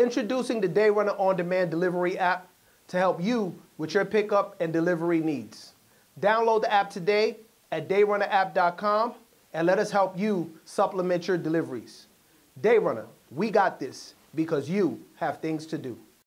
Introducing the Dayrunner on-demand delivery app to help you with your pickup and delivery needs. Download the app today at DayrunnerApp.com and let us help you supplement your deliveries. Dayrunner, we got this because you have things to do.